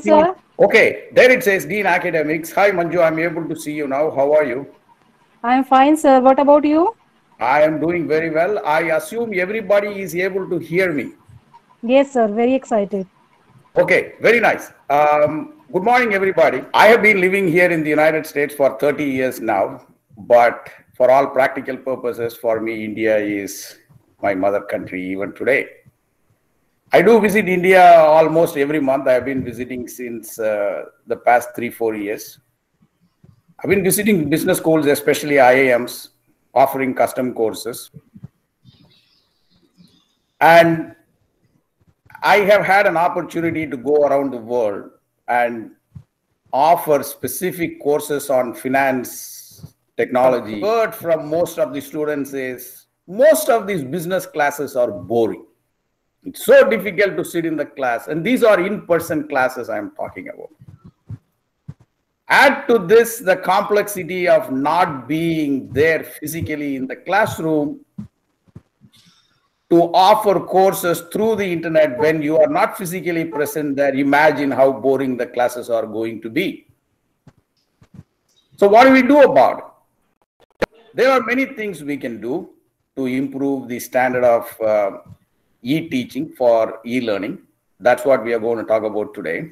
sir. Okay, there it says Dean Academics. Hi, Manju. I'm able to see you now. How are you? I'm fine, sir. What about you? I am doing very well. I assume everybody is able to hear me. Yes, sir. Very excited. Okay, very nice. Good morning, everybody. I have been living here in the United States for 30 years now, but for all practical purposes, for me, India is my mother country even today. I do visit India almost every month. I have been visiting since the past 3-4 years. I've been visiting business schools, especially IIMs, offering custom courses. And I have had an opportunity to go around the world and offer specific courses on finance technology. The word from most of the students is most of these business classes are boring. It's so difficult to sit in the class. And these are in-person classes I'm talking about. Add to this the complexity of not being there physically in the classroom to offer courses through the internet when you are not physically present there. Imagine how boring the classes are going to be. So what do we do about it? There are many things we can do to improve the standard of e-teaching for e-learning. That's what we are going to talk about today.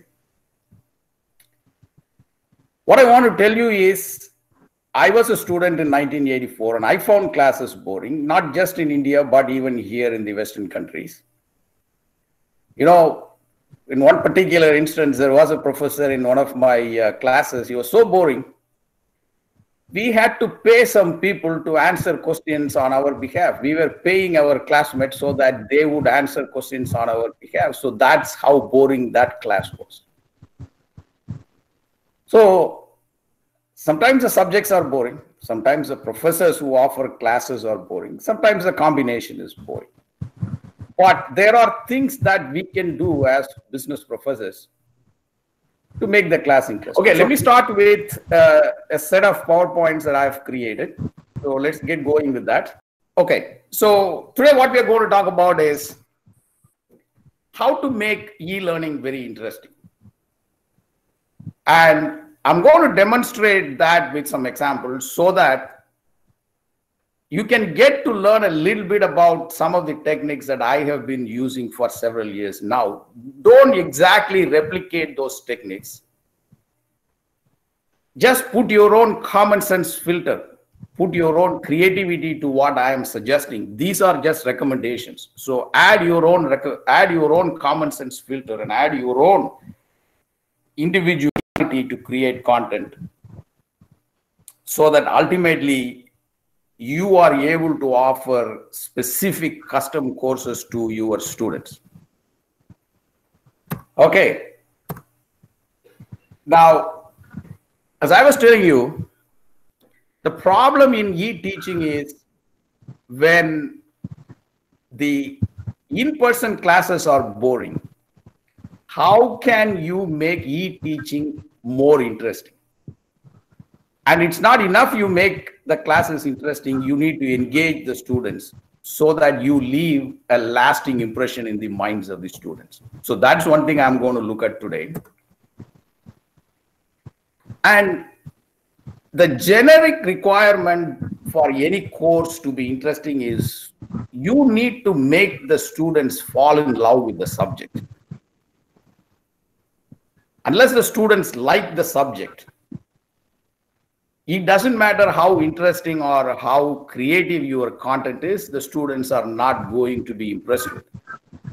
What I want to tell you is, I was a student in 1984 and I found classes boring, not just in India, but even here in the Western countries. You know, in one particular instance, there was a professor in one of my classes. He was so boring. We had to pay some people to answer questions on our behalf. We were paying our classmates so that they would answer questions on our behalf. So that's how boring that class was. So sometimes the subjects are boring. Sometimes the professors who offer classes are boring. Sometimes the combination is boring. But there are things that we can do as business professors to make the class interesting. Okay, let me start with a set of PowerPoints that I've created. So let's get going with that. Okay, so today what we are going to talk about is how to make e-learning very interesting. And I'm going to demonstrate that with some examples so that you can get to learn a little bit about some of the techniques that I have been using for several years now. Don't exactly replicate those techniques. Just put your own common sense filter. Put your own creativity to what I am suggesting. These are just recommendations. So add your own common sense filter and add your own individuality to create content so that ultimately you are able to offer specific custom courses to your students. Okay. Now, as I was telling you, the problem in e-teaching is when the in-person classes are boring, how can you make e-teaching more interesting? And it's not enough you make the classes interesting, you need to engage the students so that you leave a lasting impression in the minds of the students. So that's one thing I'm going to look at today. And the generic requirement for any course to be interesting is you need to make the students fall in love with the subject. Unless the students like the subject, it doesn't matter how interesting or how creative your content is, the students are not going to be impressed with it.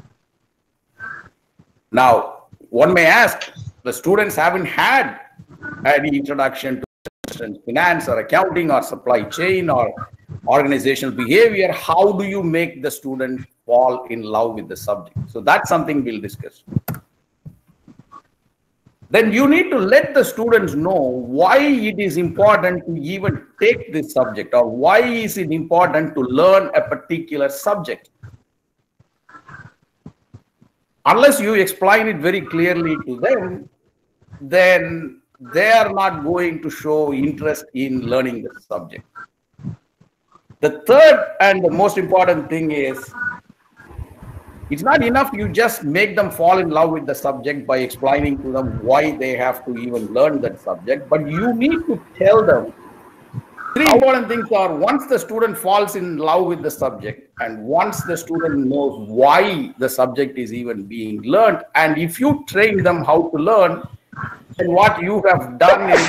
Now, one may ask, the students haven't had any introduction to finance or accounting or supply chain or organizational behavior. How do you make the student fall in love with the subject? So that's something we'll discuss. Then you need to let the students know why it is important to even take this subject, or why is it important to learn a particular subject. Unless you explain it very clearly to them, then they are not going to show interest in learning the subject. The third and the most important thing is It's not enough you just make them fall in love with the subject by explaining to them why they have to even learn that subject, but you need to tell them three important things are: once the student falls in love with the subject, and once the student knows why the subject is even being learned, and if you train them how to learn, then what you have done is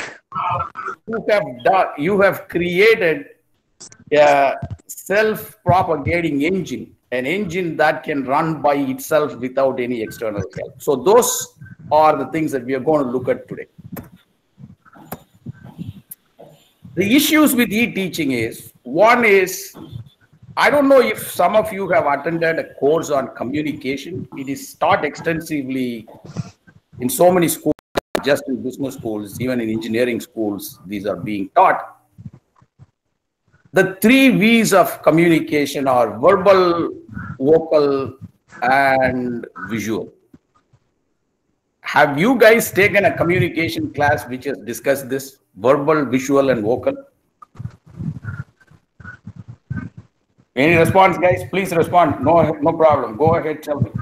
you have created a self-propagating engine, an engine that can run by itself without any external help. So those are the things that we are going to look at today. The issues with e-teaching is, one is, I don't know if some of you have attended a course on communication. It is taught extensively in so many schools, just in business schools, even in engineering schools, these are being taught. The 3 V's of communication are verbal, vocal, and visual. Have you guys taken a communication class which has discussed this? Verbal, visual, and vocal? Any response, guys? Please respond. No problem. Go ahead, tell me.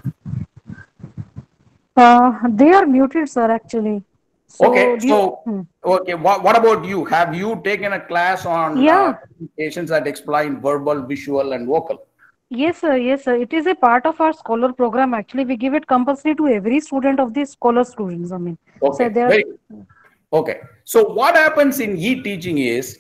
They are muted, sir, actually. So okay. What about you? Have you taken a class on communications that explain verbal, visual, and vocal? Yes, sir. Yes, sir. It is a part of our scholar program. Actually, we give it compulsory to every student of the scholar students. I mean, okay. So okay. So what happens in e-teaching is,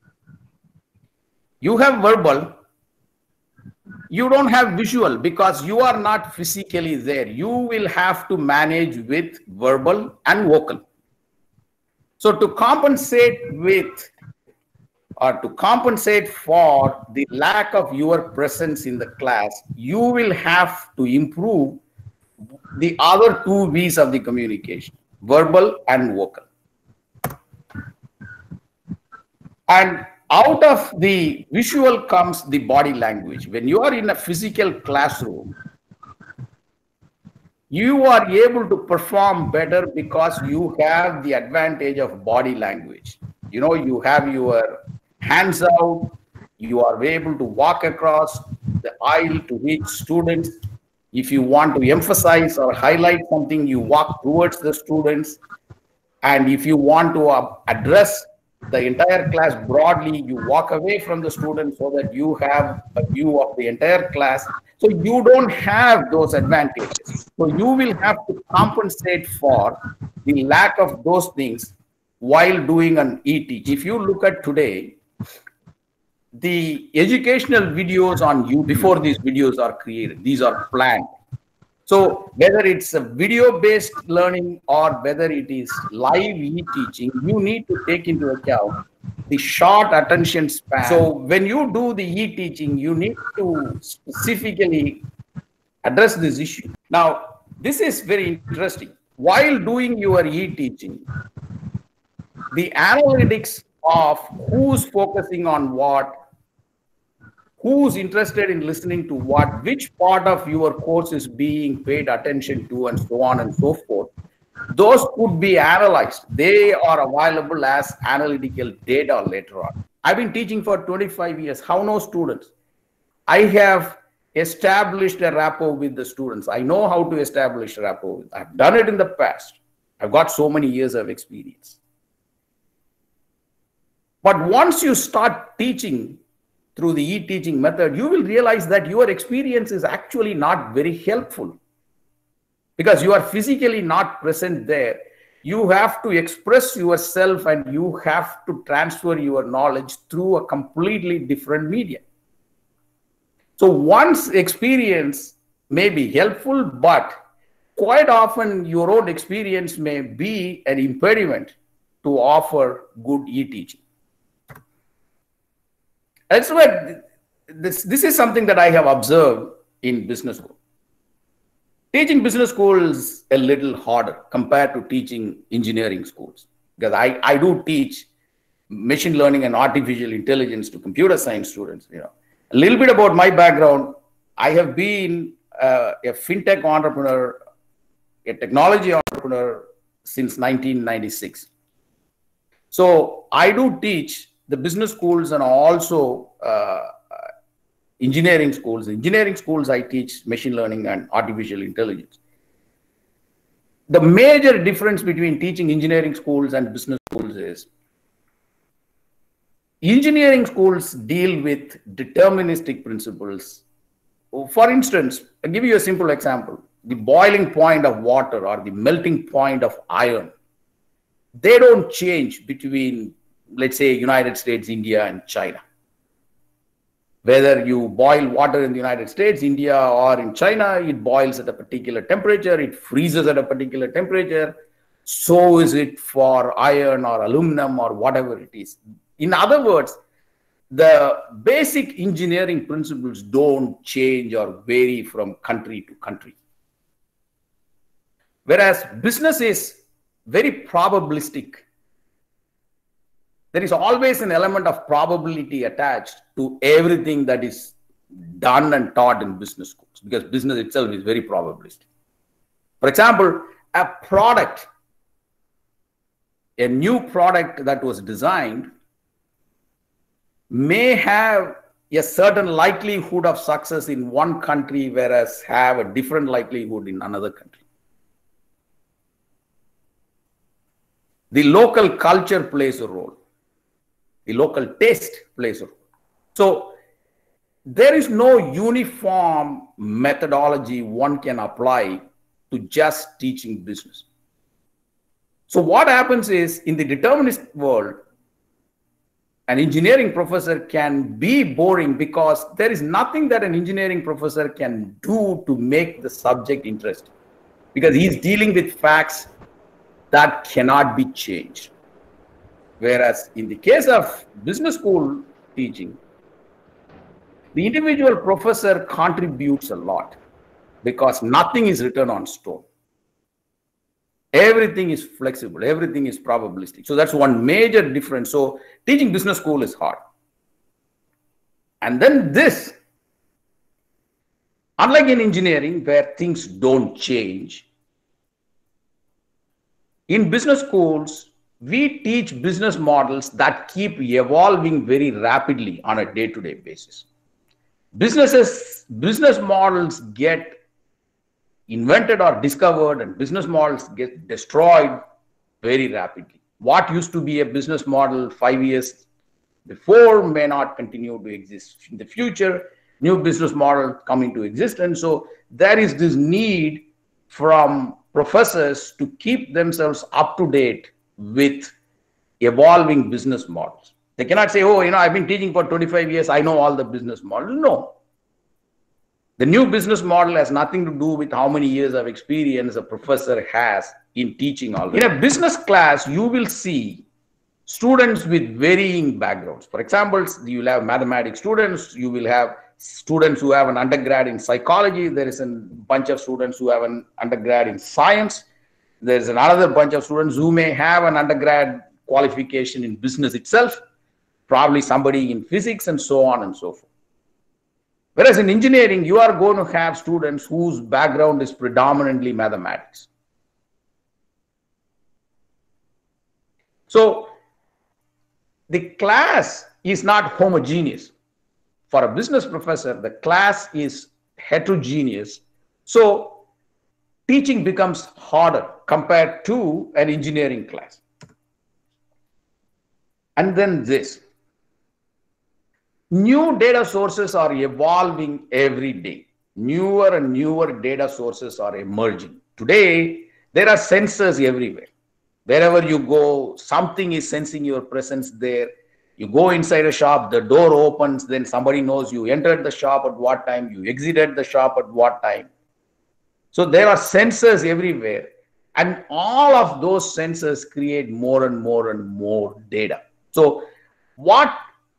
you have verbal, you don't have visual because you are not physically there. You will have to manage with verbal and vocal. So to compensate for the lack of your presence in the class, you will have to improve the other 2 V's of the communication, verbal and vocal. And out of the visual comes the body language. When you are in a physical classroom, you are able to perform better because you have the advantage of body language. You know, you have your hands out, you are able to walk across the aisle to reach students. If you want to emphasize or highlight something, you walk towards the students. And if you want to address the entire class broadly, you walk away from the students so that you have a view of the entire class. So you don't have those advantages. So you will have to compensate for the lack of those things while doing an e-teach. If you look at today, the educational videos on YouTube, before these videos are created, these are planned. So whether it's a video-based learning or whether it is live e-teaching, you need to take into account the short attention span. So when you do the e-teaching, you need to specifically address this issue. Now, this is very interesting. While doing your e-teaching, the analytics of who's focusing on what, who's interested in listening to what, which part of your course is being paid attention to, and so on and so forth, those could be analyzed. They are available as analytical data later on. I've been teaching for 25 years. How know students? I have established a rapport with the students. I know how to establish a rapport. I've done it in the past. I've got so many years of experience. But once you start teaching through the e-teaching method, you will realize that your experience is actually not very helpful because you are physically not present there. You have to express yourself and you have to transfer your knowledge through a completely different medium. So one's experience may be helpful, but quite often your own experience may be an impediment to offer good e-teaching. That's where this is something that I have observed in business school. Teaching business school is a little harder compared to teaching engineering schools, because I do teach machine learning and artificial intelligence to computer science students. You know, a little bit about my background. I have been a fintech entrepreneur, a technology entrepreneur since 1996. So I do teach the business schools and also engineering schools. Engineering schools, I teach machine learning and artificial intelligence. The major difference between teaching engineering schools and business schools is engineering schools deal with deterministic principles. For instance, I'll give you a simple example. The boiling point of water or the melting point of iron, they don't change between, let's say, United States, India, and China. Whether you boil water in the United States, India, or in China, it boils at a particular temperature, it freezes at a particular temperature. So is it for iron or aluminum or whatever it is. In other words, the basic engineering principles don't change or vary from country to country. Whereas business is very probabilistic. There is always an element of probability attached to everything that is done and taught in business schools, because business itself is very probabilistic. For example, a product, a new product that was designed may have a certain likelihood of success in one country, whereas have a different likelihood in another country. The local culture plays a role. The local taste plays a role. So there is no uniform methodology one can apply to just teaching business. So what happens is, in the determinist world, an engineering professor can be boring because there is nothing that an engineering professor can do to make the subject interesting, because he's dealing with facts that cannot be changed. Whereas in the case of business school teaching, the individual professor contributes a lot because nothing is written on stone. Everything is flexible, everything is probabilistic. So that's one major difference. So teaching business school is hard. And then this, unlike in engineering where things don't change, in business schools, we teach business models that keep evolving very rapidly on a day-to-day basis. Business models get invented or discovered, and business models get destroyed very rapidly. What used to be a business model 5 years before may not continue to exist in the future. New business models come into existence. So there is this need from professors to keep themselves up to date with evolving business models. They cannot say, oh, I've been teaching for 25 years, I know all the business models. No. The new business model has nothing to do with how many years of experience a professor has in teaching already. In a business class, you will see students with varying backgrounds. For example, you will have mathematics students, you will have students who have an undergrad in psychology, there is a bunch of students who have an undergrad in science, there's another bunch of students who may have an undergrad qualification in business itself, probably somebody in physics, and so on and so forth. Whereas in engineering, you are going to have students whose background is predominantly mathematics. So the class is not homogeneous. For a business professor, the class is heterogeneous. So teaching becomes harder compared to an engineering class. And then this. New data sources are evolving every day. Newer and newer data sources are emerging. Today, there are sensors everywhere. Wherever you go, something is sensing your presence there. You go inside a shop, the door opens, then somebody knows you entered the shop at what time, you exited the shop at what time. So there are sensors everywhere. And all of those sensors create more and more and more data. So what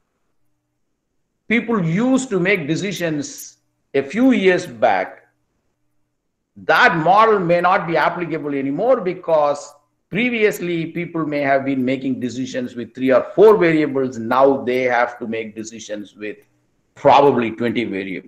people used to make decisions a few years back, that model may not be applicable anymore, because previously people may have been making decisions with 3 or 4 variables. Now they have to make decisions with probably 20 variables.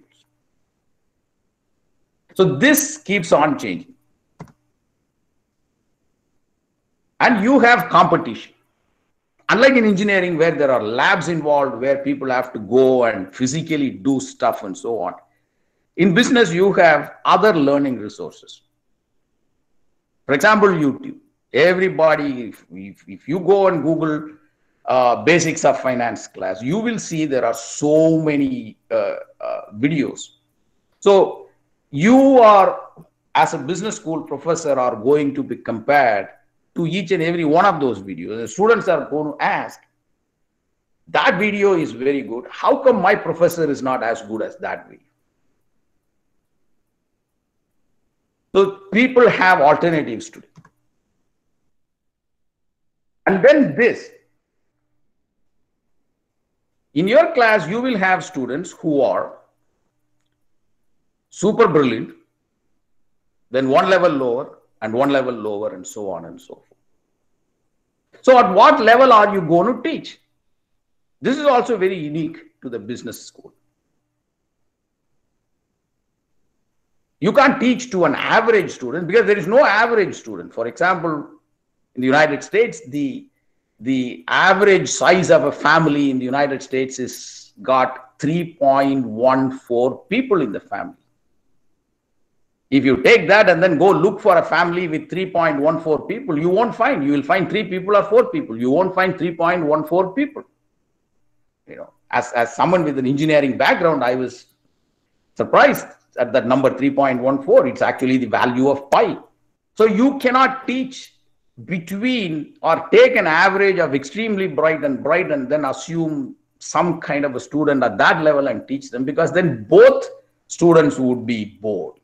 So this keeps on changing. And you have competition. Unlike in engineering, where there are labs involved, where people have to go and physically do stuff and so on, in business, you have other learning resources. For example, YouTube. Everybody, if you go and Google basics of finance class, you will see there are so many videos. So you are, as a business school professor, are going to be compared to each and every one of those videos. The students are going to ask, that video is very good. How come my professor is not as good as that video? So people have alternatives today. And then this. In your class, you will have students who are super brilliant, then one level lower, and one level lower, and so on and so forth. So at what level are you going to teach? This is also very unique to the business school. You can't teach to an average student because there is no average student. For example, in the United States, the average size of a family in the United States is got 3.14 people in the family. If you take that and then go look for a family with 3.14 people, you won't find. You will find 3 people or 4 people. You won't find 3.14 people. You know, as someone with an engineering background, I was surprised at that number 3.14. It's actually the value of pi. So you cannot teach between or take an average of extremely bright and then assume some kind of a student at that level and teach them, because then both students would be bored.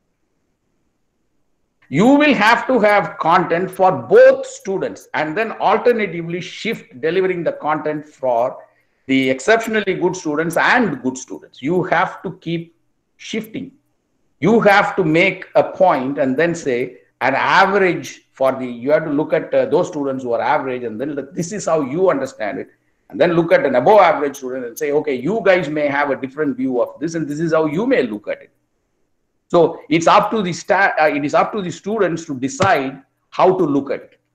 You will have to have content for both students and then alternatively shift delivering the content for the exceptionally good students and good students. You have to keep shifting. You have to make a point and then say an average for the, you have to look at those students who are average and then this is how you understand it. And then look at an above average student and say, okay, you guys may have a different view of this and this is how you may look at it. So it's up to the it is up to the students to decide how to look at it.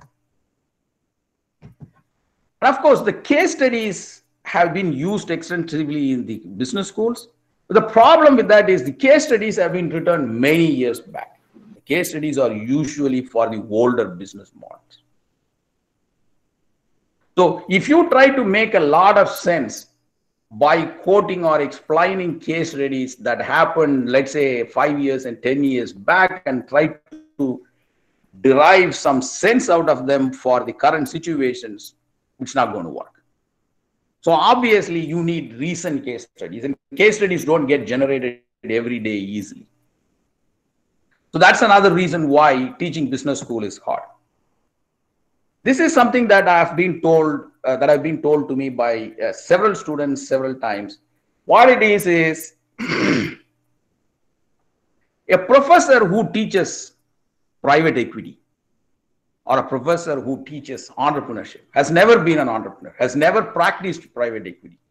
And of course, the case studies have been used extensively in the business schools. But the problem with that is the case studies have been written many years back. The case studies are usually for the older business models. So if you try to make a lot of sense by quoting or explaining case studies that happened, let's say 5 years and 10 years back, and try to derive some sense out of them for the current situations, it's not going to work. So obviously you need recent case studies, and case studies don't get generated every day easily. So that's another reason why teaching business school is hard. This is something that I've been told to me by several students several times. What it is a professor who teaches private equity or a professor who teaches entrepreneurship has never been an entrepreneur, has never practiced private equity.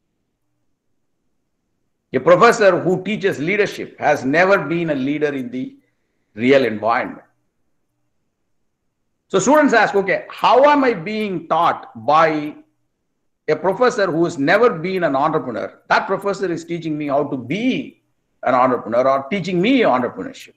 A professor who teaches leadership has never been a leader in the real environment. So students ask, okay, how am I being taught by a professor who has never been an entrepreneur? That professor is teaching me how to be an entrepreneur or teaching me entrepreneurship.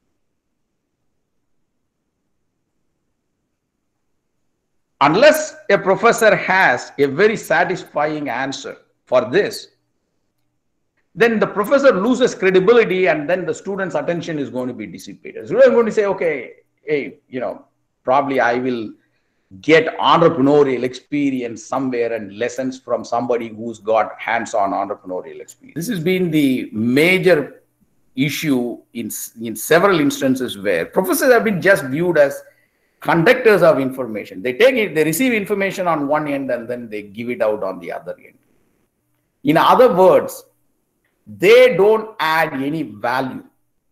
Unless a professor has a very satisfying answer for this, then the professor loses credibility and then the student's attention is going to be dissipated. So they're going to say, okay, hey, probably I will get entrepreneurial experience somewhere and lessons from somebody who's got hands-on entrepreneurial experience. This has been the major issue in several instances where professors have been just viewed as conductors of information. They take it, they receive information on one end and then they give it out on the other end. In other words, they don't add any value.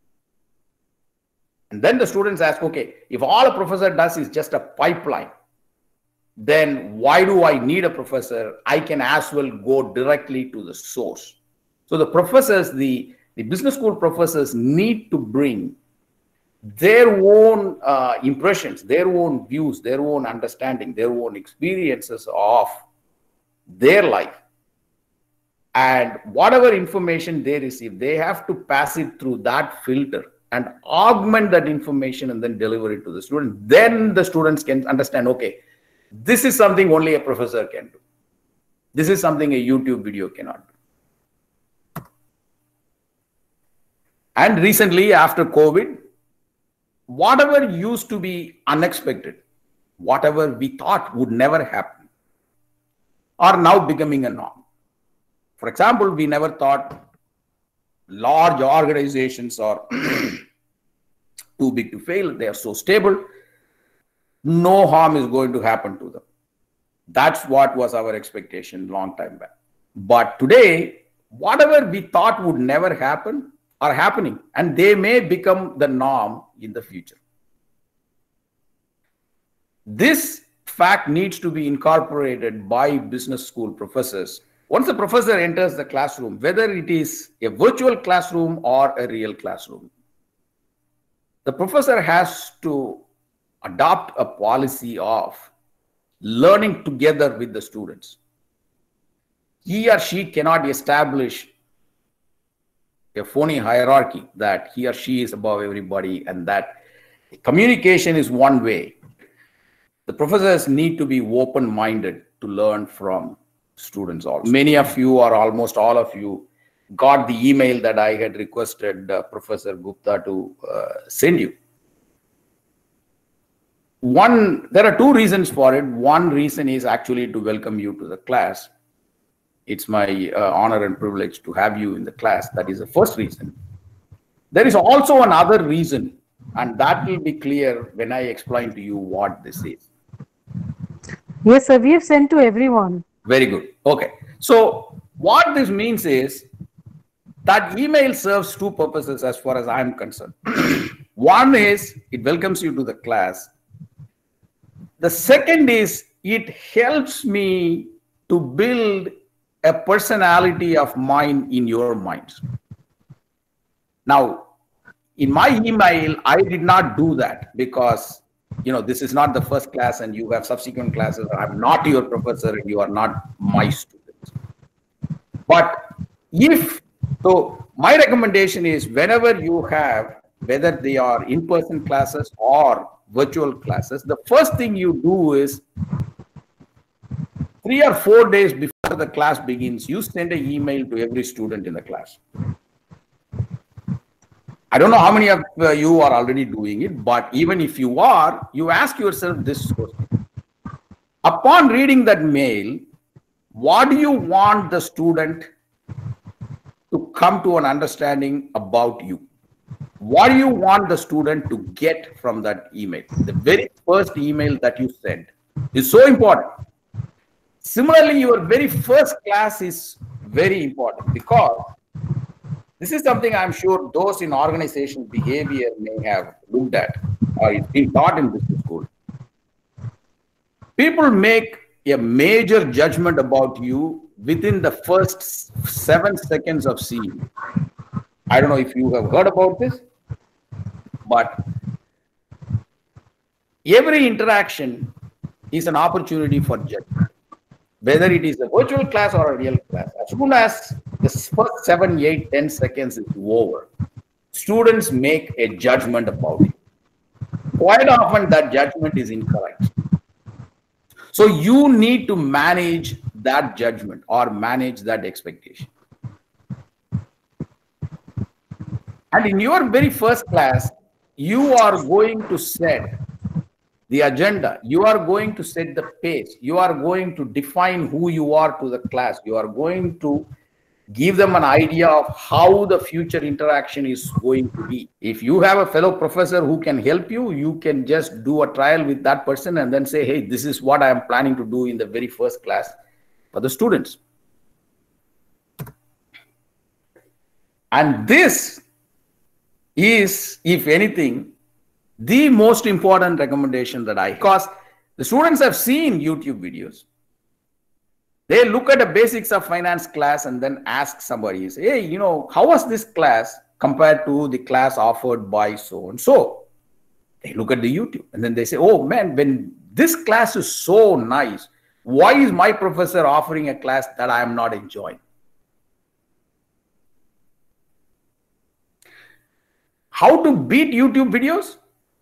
And then the students ask, okay, if all a professor does is just a pipeline, then why do I need a professor? I can as well go directly to the source. So the professors, the business school professors need to bring their own impressions, their own views, their own understanding, their own experiences of their life. And whatever information they receive, they have to pass it through that filter and augment that information and then deliver it to the student. Then the students can understand, okay, this is something only a professor can do. This is something a YouTube video cannot do. And recently, after COVID, whatever used to be unexpected, whatever we thought would never happen, are now becoming a norm. For example, we never thought large organizations are too big to fail. They are so stable. No harm is going to happen to them. That's what was our expectation long time back. But today, whatever we thought would never happen are happening, and they may become the norm in the future. This fact needs to be incorporated by business school professors. Once the professor enters the classroom, whether it is a virtual classroom or a real classroom, the professor has to adopt a policy of learning together with the students. He or she cannot establish a phony hierarchy that he or she is above everybody and that communication is one way. The professors need to be open-minded to learn from students also. Many of you, or almost all of you, got the email that I had requested Professor Gupta to send you. There are two reasons for it. One reason is actually to welcome you to the class. It's my honor and privilege to have you in the class. That is the first reason. There is also another reason, and that will be clear when I explain to you what this is. Yes, sir. We have sent to everyone. Very good. Okay. So what this means is that email serves two purposes as far as I'm concerned. One is it welcomes you to the class. The second is it helps me to build a personality of mine in your minds. Now, in my email, I did not do that because, this is not the first class and you have subsequent classes. I'm not your professor and you are not my student. But my recommendation is whenever you have, whether they are in-person classes or virtual classes, the first thing you do is 3 or 4 days before the class begins, you send an email to every student in the class. I don't know how many of you are already doing it, but even if you are, you ask yourself this question. Upon reading that mail, what do you want the student to come to an understanding about you? What do you want the student to get from that email? The very first email that you send is so important. Similarly, your very first class is very important because this is something I'm sure those in organization behavior may have looked at or it's been taught in business school. People make a major judgment about you within the first 7 seconds of seeing you. I don't know if you have heard about this, but every interaction is an opportunity for judgment. Whether it is a virtual class or a real class, as soon as the first 7, 8, 10 seconds is over, students make a judgment about it. Quite often that judgment is incorrect. So you need to manage that judgment or manage that expectation. And in your very first class, you are going to set the agenda. You are going to set the pace. You are going to define who you are to the class. You are going to give them an idea of how the future interaction is going to be. If you have a fellow professor who can help you, you can just do a trial with that person and then say, hey, this is what I am planning to do in the very first class for the students. And this is, if anything, the most important recommendation that because the students have seen YouTube videos. They look at the basics of finance class and then ask somebody, say, hey, how was this class compared to the class offered by so and so? They look at the YouTube and then they say, oh man, when this class is so nice, why is my professor offering a class that I am not enjoying? How to beat YouTube videos?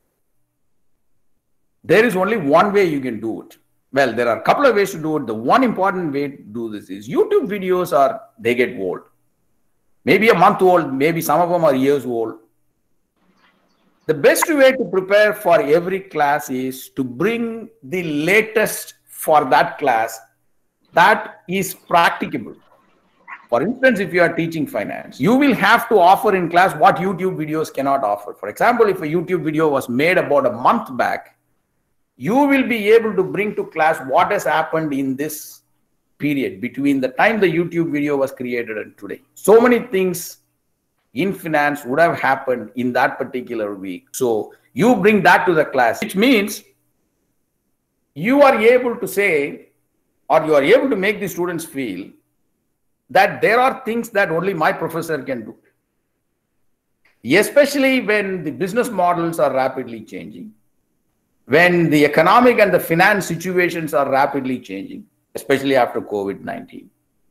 There is only one way you can do it. Well, there are a couple of ways to do it. The one important way to do this is YouTube videos they get old. Maybe a month old, maybe some of them are years old. The best way to prepare for every class is to bring the latest for that class that is practicable. For instance, if you are teaching finance, you will have to offer in class what YouTube videos cannot offer. For example, if a YouTube video was made about a month back, you will be able to bring to class what has happened in this period between the time the YouTube video was created and today. So many things in finance would have happened in that particular week. So you bring that to the class, which means you are able to say, or you are able to make the students feel that there are things that only my professor can do. Especially when the business models are rapidly changing, when the economic and the finance situations are rapidly changing, especially after COVID-19.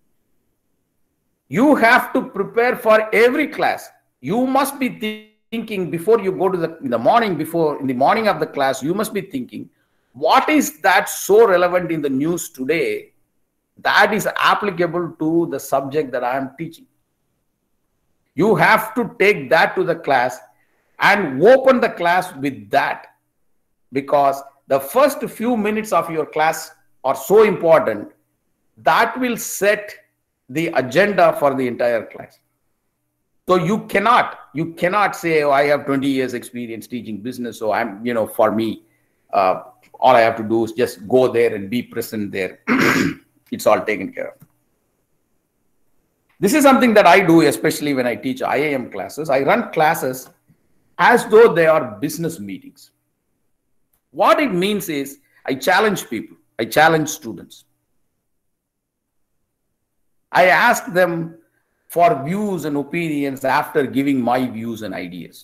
You have to prepare for every class. You must be thinking before you go to in the morning of the class, you must be thinking, what is that so relevant in the news today that is applicable to the subject that I am teaching? You have to take that to the class and open the class with that, because the first few minutes of your class are so important. That will set the agenda for the entire class. So you cannot say, oh, I have 20 years experience teaching business, so I'm, for me, all I have to do is just go there and be present there. It's all taken care of. This is something that I do, especially when I teach IIM classes. I run classes as though they are business meetings. What it means is I challenge people. I challenge students. I ask them for views and opinions after giving my views and ideas.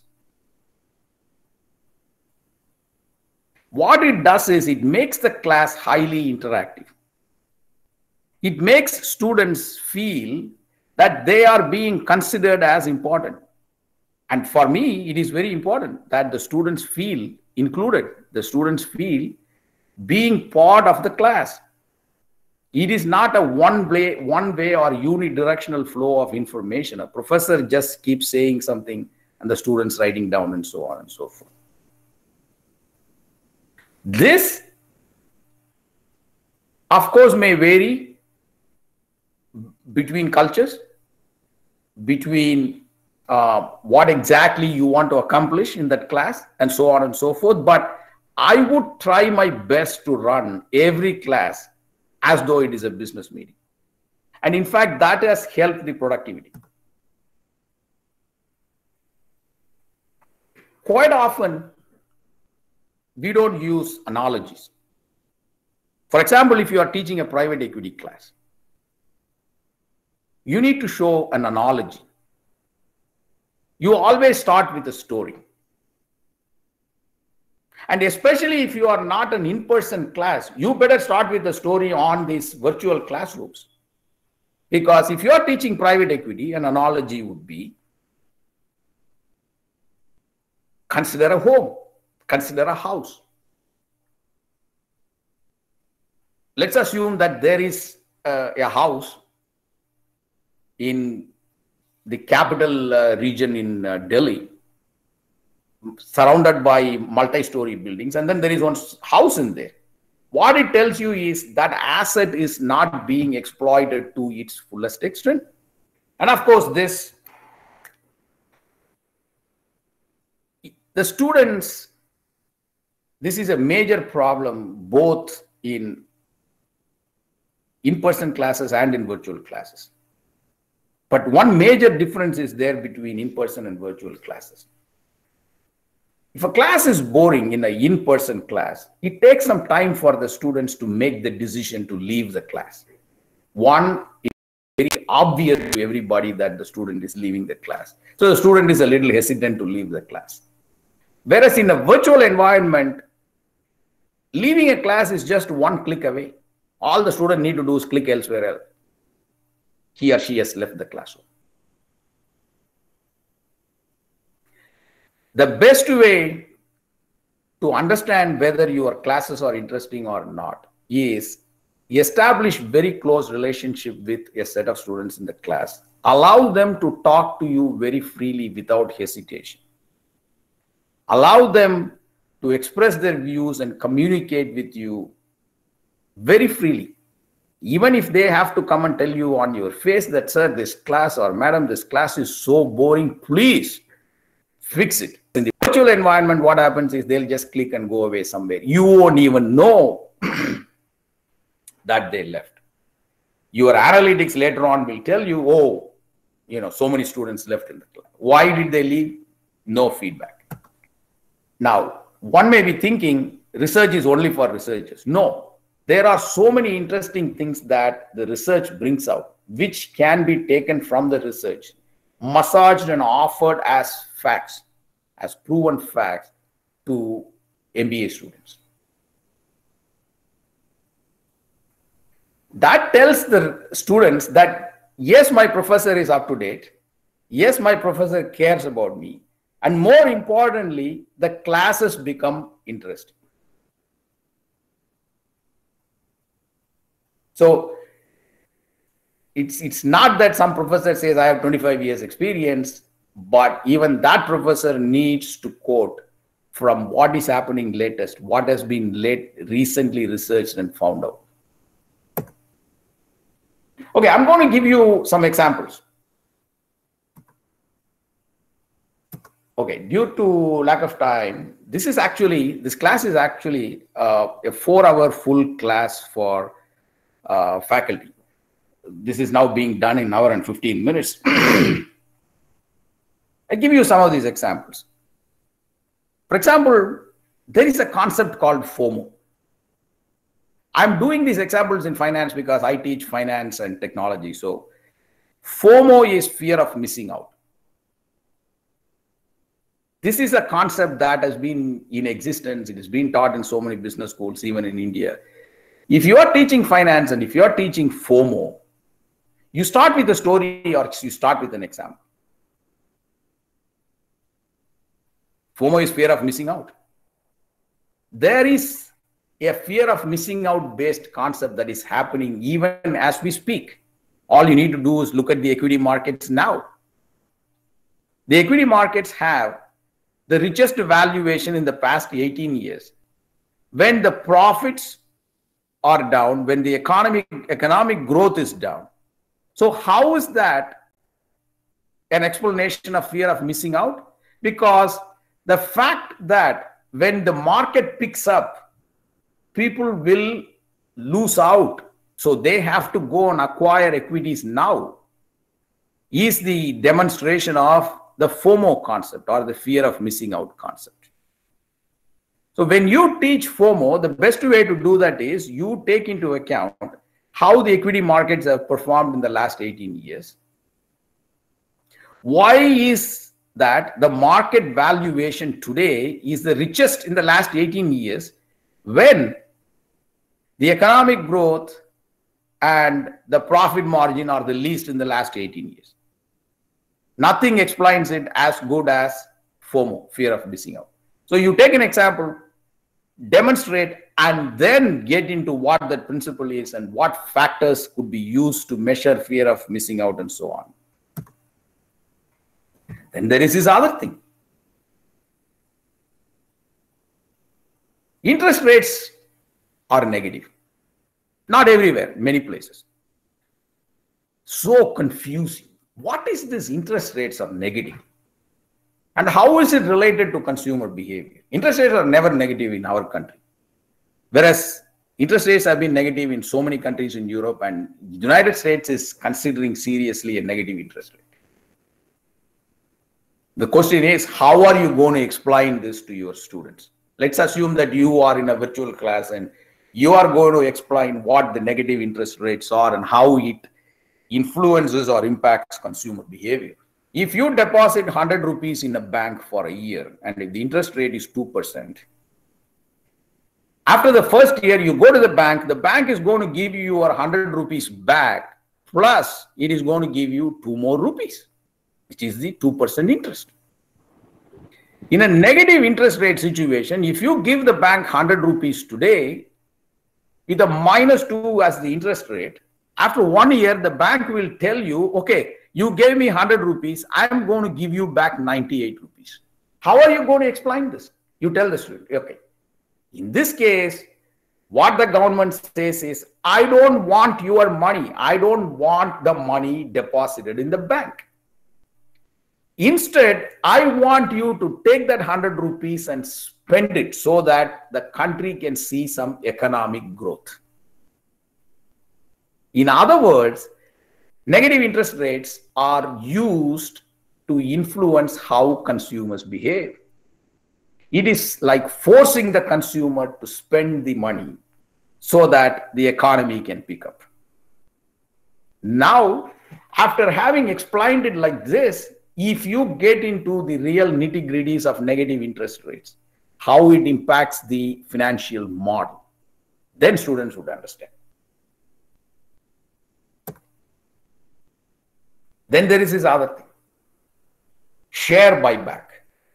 What it does is it makes the class highly interactive. It makes students feel that they are being considered as important. And for me, it is very important that the students feel included. The students feel being part of the class. It is not a one way or unidirectional flow of information. A professor just keeps saying something and the students writing down and so on and so forth. This, of course, may vary between cultures, between what exactly you want to accomplish in that class and so on and so forth. But I would try my best to run every class as though it is a business meeting. And in fact, that has helped the productivity. Quite often, we don't use analogies. For example, if you are teaching a private equity class, you need to show an analogy. You always start with a story. And especially if you are not an in-person class, you better start with a story on these virtual classrooms. Because if you are teaching private equity, an analogy would be, consider a home, consider a house. Let's assume that there is a house in the capital region in Delhi, surrounded by multi-story buildings, and then there is one house in there. What it tells you is that asset is not being exploited to its fullest extent. And of course, the students, this is a major problem both in in-person classes and in virtual classes. But one major difference is there between in-person and virtual classes. If a class is boring in an in-person class, it takes some time for the students to make the decision to leave the class. One, it's very obvious to everybody that the student is leaving the class. So the student is a little hesitant to leave the class. Whereas in a virtual environment, leaving a class is just one click away. All the student need to do is click elsewhere else. He or she has left the classroom. The best way to understand whether your classes are interesting or not is establish very close relationship with a set of students in the class. Allow them to talk to you very freely without hesitation. Allow them to express their views and communicate with you very freely. Even if they have to come and tell you on your face that, sir, this class, or madam, this class is so boring, please fix it. In the virtual environment, what happens is they'll just click and go away somewhere. You won't even know that they left. Your analytics later on will tell you, oh, so many students left in the class. Why did they leave? No feedback. Now, one may be thinking research is only for researchers. No, there are so many interesting things that the research brings out, which can be taken from the research, massaged and offered as facts, as proven facts to MBA students. That tells the students that, yes, my professor is up to date. Yes, my professor cares about me. And more importantly, the classes become interesting. So it's not that some professor says, I have 25 years experience, but even that professor needs to quote from what is happening latest, what has been recently researched and found out. Okay, I'm going to give you some examples. Okay, due to lack of time, this class is actually a 4-hour full class for faculty. This is now being done in an hour and 15 minutes. I give you some of these examples. For example, there is a concept called FOMO. I'm doing these examples in finance because I teach finance and technology. So FOMO is fear of missing out. This is a concept that has been in existence. It has been taught in so many business schools, even in India. If you are teaching finance and if you are teaching FOMO, you start with a story or you start with an example. FOMO is fear of missing out. There is a fear of missing out based concept that is happening even as we speak. All you need to do is look at the equity markets now. The equity markets have the richest valuation in the past 18 years. When the profits are down, when the economic growth is down. So how is that an explanation of fear of missing out? Because the fact that when the market picks up, people will lose out. So they have to go and acquire equities now is the demonstration of the FOMO concept or the fear of missing out concept. So when you teach FOMO, the best way to do that is you take into account how the equity markets have performed in the last 18 years. Why is that the market valuation today is the richest in the last 18 years when the economic growth and the profit margin are the least in the last 18 years? Nothing explains it as good as FOMO, fear of missing out. So you take an example, demonstrate, and then get into what that principle is and what factors could be used to measure fear of missing out and so on. Then there is this other thing. Interest rates are negative. Not everywhere, many places. So confusing. What is this interest rates are negative? And how is it related to consumer behavior? Interest rates are never negative in our country. Whereas interest rates have been negative in so many countries in Europe, and the United States is considering seriously a negative interest rate. The question is, how are you going to explain this to your students? Let's assume that you are in a virtual class and you are going to explain what the negative interest rates are and how it influences or impacts consumer behavior. If you deposit 100 rupees in a bank for a year and if the interest rate is 2%, after the first year you go to the bank is going to give you your 100 rupees back, plus it is going to give you 2 more rupees, which is the 2% interest. In a negative interest rate situation, if you give the bank 100 rupees today with a -2 as the interest rate, after 1 year, the bank will tell you, okay, you gave me 100 rupees, I'm going to give you back 98 rupees. How are you going to explain this? You tell the student, okay. In this case, what the government says is, I don't want your money. I don't want the money deposited in the bank. Instead, I want you to take that 100 rupees and spend it so that the country can see some economic growth. In other words, negative interest rates are used to influence how consumers behave. It is like forcing the consumer to spend the money so that the economy can pick up. Now, after having explained it like this, if you get into the real nitty-gritties of negative interest rates, how it impacts the financial model, then students would understand. Then there is this other thing, share buyback.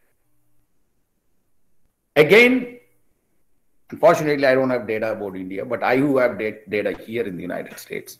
Again, unfortunately, I don't have data about India, but I do have data here in the United States.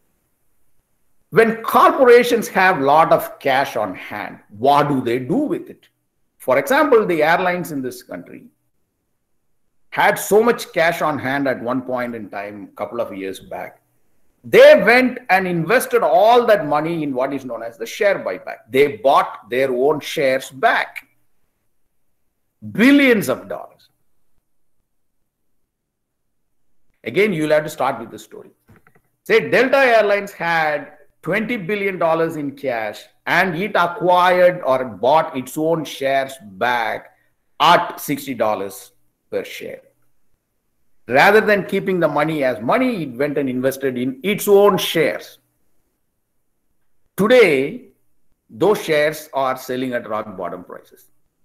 When corporations have a lot of cash on hand, what do they do with it? For example, the airlines in this country had so much cash on hand at one point in time, a couple of years back. They went and invested all that money in what is known as the share buyback. They bought their own shares back. Billions of dollars. Again, you'll have to start with the story. Say Delta Airlines had $20 billion in cash and it acquired or bought its own shares back at $60 per share. Rather than keeping the money as money, it went and invested in its own shares. Today, those shares are selling at rock bottom prices.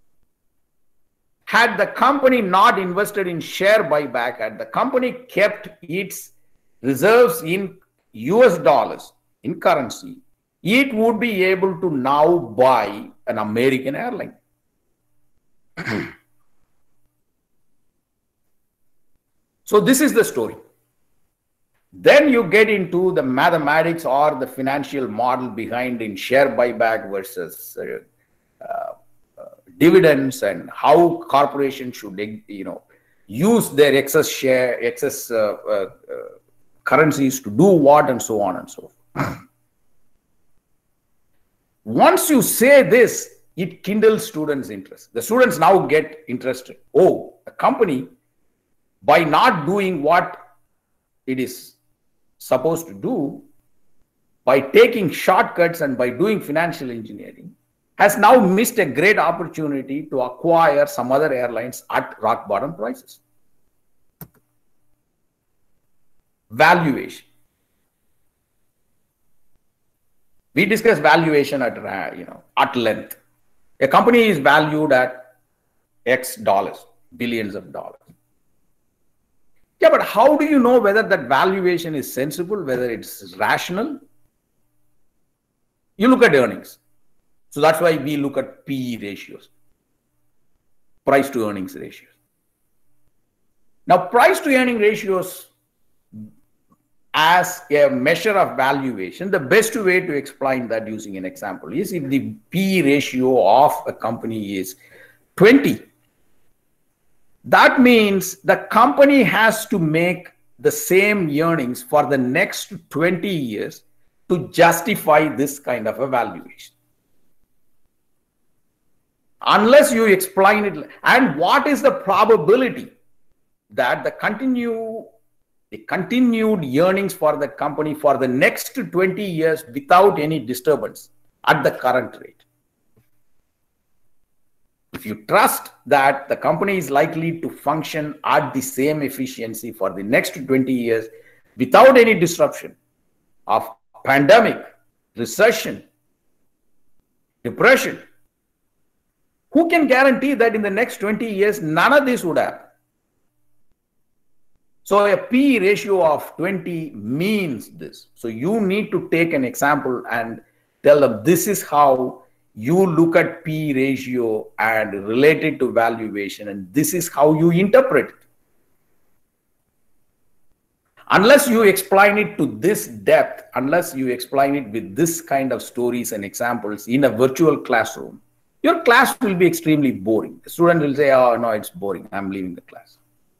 Had the company not invested in share buyback, had the company kept its reserves in US dollars, in currency, it would be able to now buy an American airline. So this is the story. Then you get into the mathematics or the financial model behind in share buyback versus dividends and how corporations should, use their excess currencies to do what and so on and so forth. Once you say this, it kindles students' interest. The students now get interested. Oh, a company, by not doing what it is supposed to do, by taking shortcuts and by doing financial engineering, has now missed a great opportunity to acquire some other airlines at rock bottom prices. Valuation. We discussed valuation at length. A company is valued at X dollars, billions of dollars. Yeah, but how do you know whether that valuation is sensible, whether it's rational? You look at earnings. So that's why we look at PE ratios, price to earnings ratios. Now, price to earning ratios as a measure of valuation, the best way to explain that using an example is if the PE ratio of a company is 20, that means the company has to make the same earnings for the next 20 years to justify this kind of a valuation. Unless you explain it, and what is the probability that the continued earnings for the company for the next 20 years without any disturbance at the current rate? If you trust that the company is likely to function at the same efficiency for the next 20 years without any disruption of pandemic, recession, depression. Who can guarantee that in the next 20 years, none of this would happen? So a P ratio of 20 means this. So you need to take an example and tell them this is how you look at P ratio and relate it to valuation, and this is how you interpret it. Unless you explain it to this depth, unless you explain it with this kind of stories and examples in a virtual classroom, your class will be extremely boring. The student will say, oh, no, it's boring. I'm leaving the class.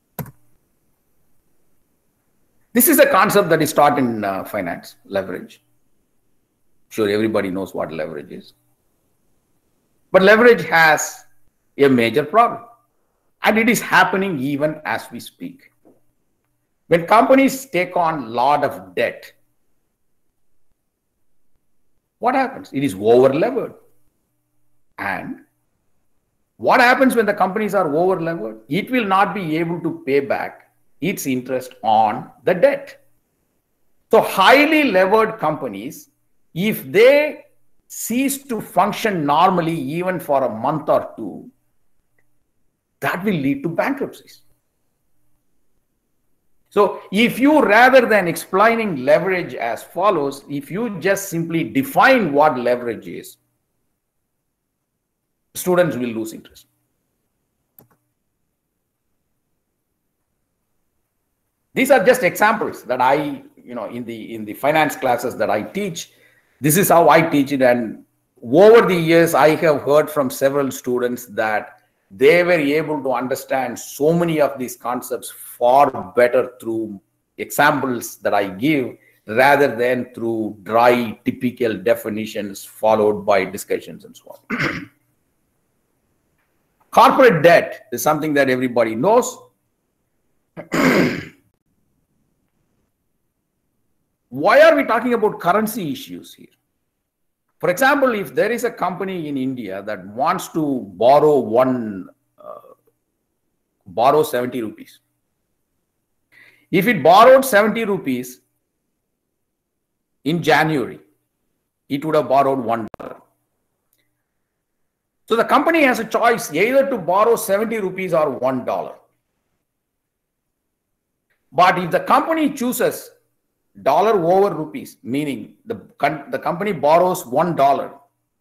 This is a concept that is taught in finance, leverage. Sure, everybody knows what leverage is. But leverage has a major problem. And it is happening even as we speak. When companies take on a lot of debt, what happens? It is over-levered. And what happens when the companies are over-levered? It will not be able to pay back its interest on the debt. So highly levered companies, if they cease to function normally even for a month or two, that will lead to bankruptcies. So if you, rather than explaining leverage as follows, if you just simply define what leverage is, students will lose interest. These are just examples that I, in the finance classes that I teach, this is how I teach it. And over the years, I have heard from several students that they were able to understand so many of these concepts far better through examples that I give rather than through dry, typical definitions followed by discussions and so on. Corporate debt is something that everybody knows. Why are we talking about currency issues here? For example, if there is a company in India that wants to borrow 70 rupees. If it borrowed 70 rupees in January, it would have borrowed $1. So the company has a choice either to borrow 70 rupees or $1. But if the company chooses dollar over rupees, meaning the company borrows $1.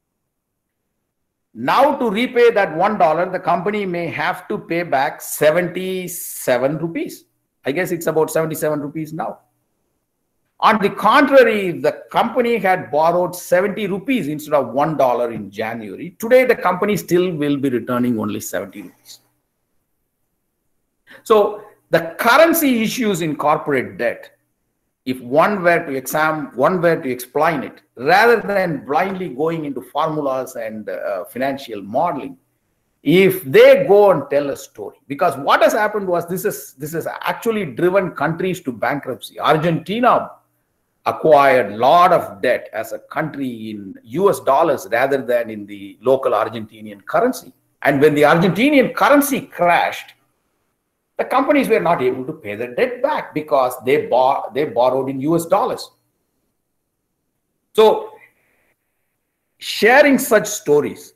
Now to repay that $1, the company may have to pay back 77 rupees. I guess it's about 77 rupees now. On the contrary, if the company had borrowed 70 rupees instead of $1 in January, today the company still will be returning only 70 rupees. So the currency issues in corporate debt, if one were to explain it, rather than blindly going into formulas and financial modeling, if they go and tell a story, because what has happened was this has actually driven countries to bankruptcy. Argentina acquired a lot of debt as a country in US dollars rather than in the local Argentinian currency. And when the Argentinian currency crashed, the companies were not able to pay the debt back because they borrowed in US dollars. So sharing such stories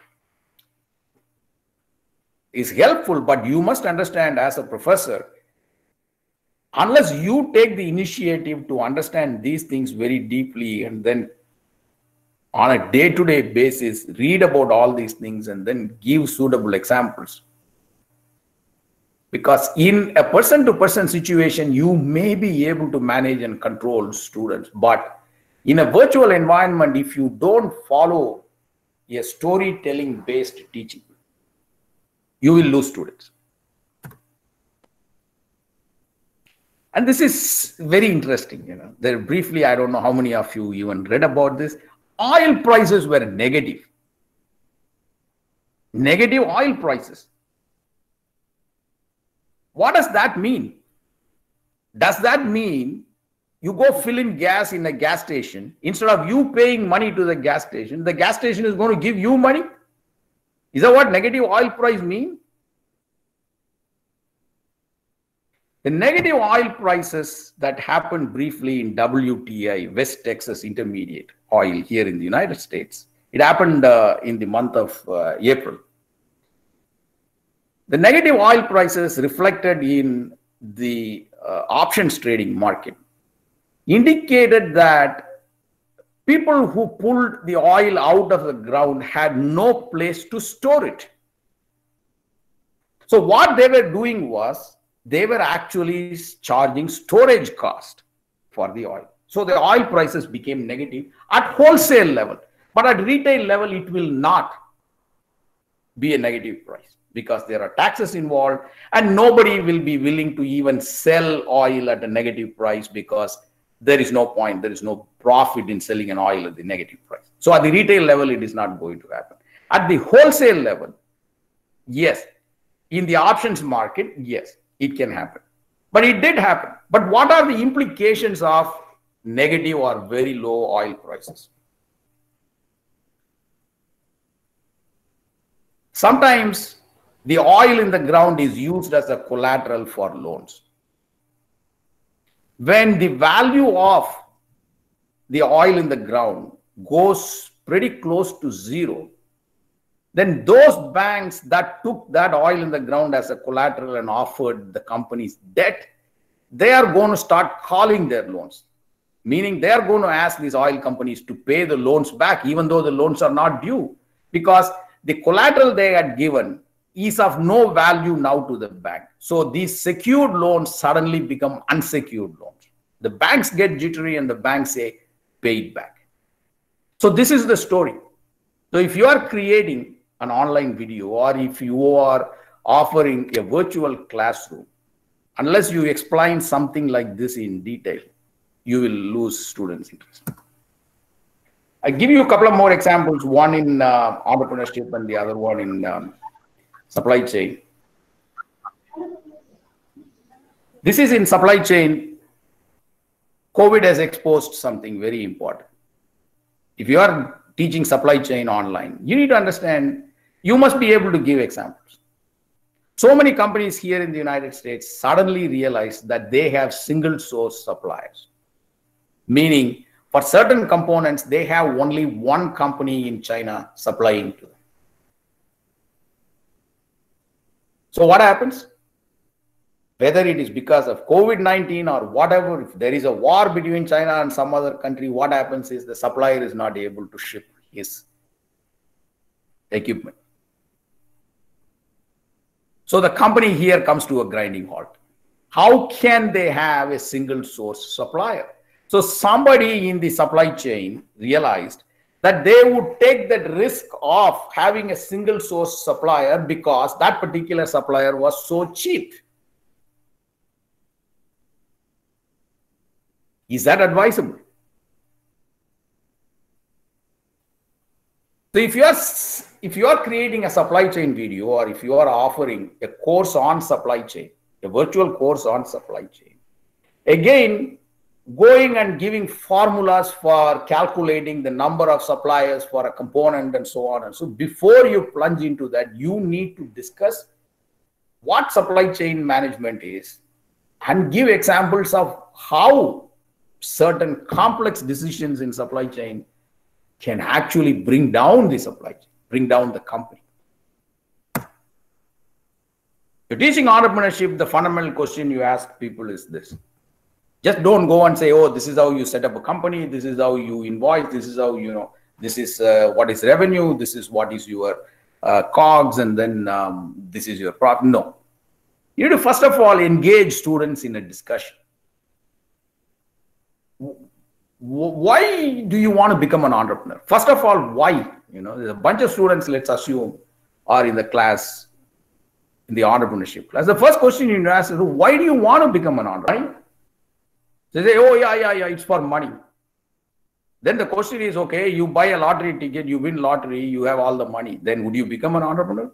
is helpful, but you must understand as a professor, unless you take the initiative to understand these things very deeply and then on a day-to-day basis, read about all these things and then give suitable examples. Because in a person-to-person situation, you may be able to manage and control students. But in a virtual environment, if you don't follow a storytelling-based teaching, you will lose students. And this is very interesting. There briefly, I don't know how many of you even read about this. Oil prices were negative. Negative oil prices. What does that mean? Does that mean you go fill in gas in a gas station, instead of you paying money to the gas station is going to give you money? Is that what negative oil price mean? The negative oil prices that happened briefly in WTI, West Texas Intermediate oil here in the United States, It happened in the month of April. The negative oil prices reflected in the options trading market indicated that people who pulled the oil out of the ground had no place to store it. So what they were doing was they were actually charging storage cost for the oil. So the oil prices became negative at wholesale level, but at retail level, it will not be a negative price because there are taxes involved and nobody will be willing to even sell oil at a negative price because there is no point, there is no profit in selling an oil at the negative price. So at the retail level, it is not going to happen. At the wholesale level, yes. In the options market, yes, it can happen. But it did happen. But what are the implications of negative or very low oil prices? Sometimes the oil in the ground is used as a collateral for loans. When the value of the oil in the ground goes pretty close to zero, then those banks that took that oil in the ground as a collateral and offered the companies debt, they are going to start calling their loans. Meaning they are going to ask these oil companies to pay the loans back, even though the loans are not due, because the collateral they had given is of no value now to the bank. So these secured loans suddenly become unsecured loans. The banks get jittery and the banks say, pay it back. So this is the story. So if you are creating an online video or if you are offering a virtual classroom, unless you explain something like this in detail, you will lose students' interest. I give you a couple of more examples, one in entrepreneurship and the other one in supply chain. This is in supply chain. COVID has exposed something very important. If you are teaching supply chain online, you need to understand, you must be able to give examples. So many companies here in the United States suddenly realize that they have single source suppliers. Meaning, for certain components, they have only one company in China supplying to them. So what happens? Whether it is because of COVID-19 or whatever, if there is a war between China and some other country, what happens is the supplier is not able to ship his equipment. So the company here comes to a grinding halt. How can they have a single source supplier? So somebody in the supply chain realized that they would take that risk of having a single source supplier because that particular supplier was so cheap. Is that advisable? So if you are creating a supply chain video, or if you are offering a course on supply chain, a virtual course on supply chain, again, going and giving formulas for calculating the number of suppliers for a component and so on. And so before you plunge into that, you need to discuss what supply chain management is and give examples of how certain complex decisions in supply chain can actually bring down the supply chain, bring down the company. You're teaching entrepreneurship, the fundamental question you ask people is this. Just don't go and say, oh, this is how you set up a company, this is how you invoice, this is how, this is what is revenue, this is what is your COGS, and then this is your profit. No. You need to first of all engage students in a discussion. Why do you want to become an entrepreneur? First of all, why? There's a bunch of students, let's assume, are in the class, in the entrepreneurship class. The first question you need to ask is, why do you want to become an entrepreneur? They say, oh, yeah, it's for money. Then the question is, okay, you buy a lottery ticket, you win lottery, you have all the money. Then would you become an entrepreneur?